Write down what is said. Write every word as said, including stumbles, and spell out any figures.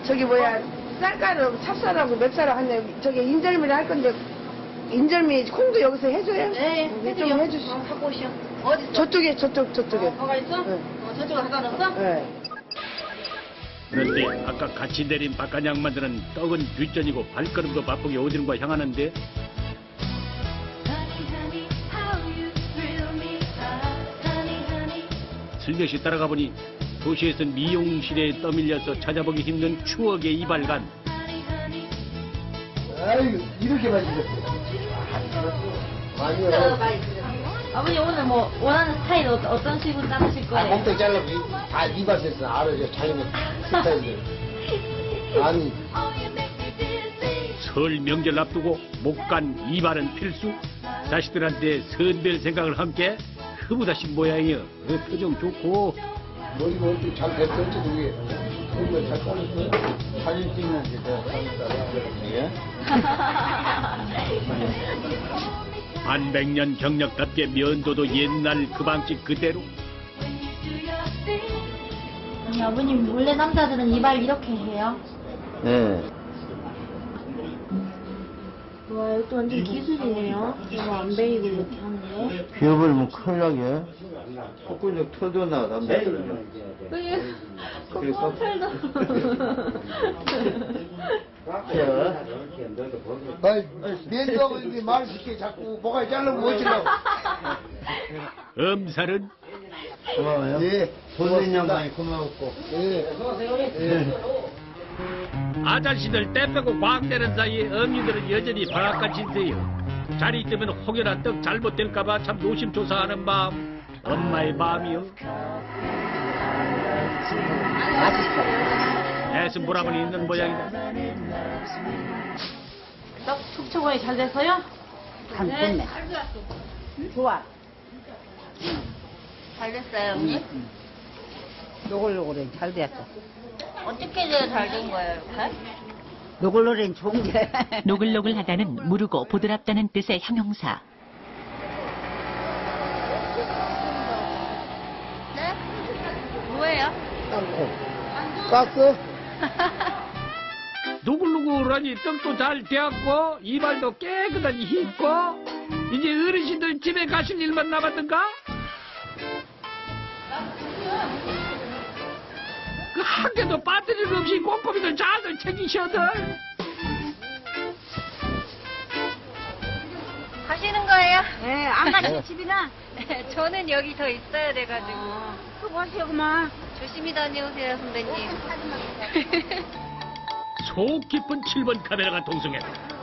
저기 뭐야 쌀가루 찹쌀하고 맵쌀하고 한데 저기 인절미를 할 건데 인절미 콩도 여기서 해줘요? 네, 네, 좀 해주시오. 어, 갖고 오시오. 어디 있어? 저쪽에 저쪽 저쪽에. 어, 거가 있어? 네. 어, 저쪽에 갖다 놨어? 네. 그런데 아까 같이 내린 박간양 만드는 떡은 뒷전이고 발걸음도 바쁘게 어디론가 향하는데 슬며시 따라가 보니 도시에선 미용실에 떠밀려서 찾아보기 힘든 추억의 이발관. 아유, 이렇게 맛있었어. 많이 진짜 많이 드셨어. 아버님 오늘 뭐 원하는 스타일 어떤, 어떤 식으로 자르실 아, 거예요? 몸통 잘라고 다 이발했어. 알아요. 자기는 스타일들. 아니, 설 명절 앞두고 목간 이발은 필수. 자식들한테 선별 생각을 함께 흐뭇하신 모양이여. 그 표정 좋고. 머리가 어떻게 잘 됐었지, 그게. 머리가 잘 잘렸어. 사진 찍는 게 내가 사진 따라. 반백년 경력답게 면도도 옛날 그 방식 그대로. 아니, 아버님 원래 남자들은 이발 이렇게 해요? 네. 와 이것도 완전 기술이네요. 이거 안 베이고 이렇게 하는 게. 비워버리면 큰일 나게. 콧구멍 터져 나가, 남자들은. 그게 그래서- 코펠도. 아이, 면도하고 이렇게 말 시켜 자꾸 뭐가 자르면 못 질러. 엄살은 고마워요. 예. 본인 양반이 고마웠고. 예. 예. 아저씨들 때 빼고 과학되는 사이에 어미들은 여전히 방앗같이 있어요. 자리 뜨면 혹여나 떡 잘못될까봐 참 노심초사하는 마음. 엄마의 마음이요. 애쓴 보람은 있는 모양이다. 떡 촉촉하게 잘 돼서요? 간 좋네. 좋아. 잘 됐어요, 언니? 노골노골해 잘 됐어. 어떻게 해야 잘 된 거예요, 이렇게? 노골노골은 좋은 게. 노글노글하다는 무르고 보드랍다는 뜻의 형용사. 네? 뭐예요? 깠어? 누글누글하니 떡도 잘 되었고 이발도 깨끗하니 his고 이제 어르신들 집에 가실 일만 남았던가? 그 한 개도 빠뜨릴 것 없이 꼼꼼히들 잘들 챙기셔들. 가시는 거예요? 예, 안 가시 집이나. 저는 여기 더 있어야 돼가지고. 또 가시오 그만. 조심히 다녀오세요, 선배님. 속 깊은 칠 번 카메라가 동성했다.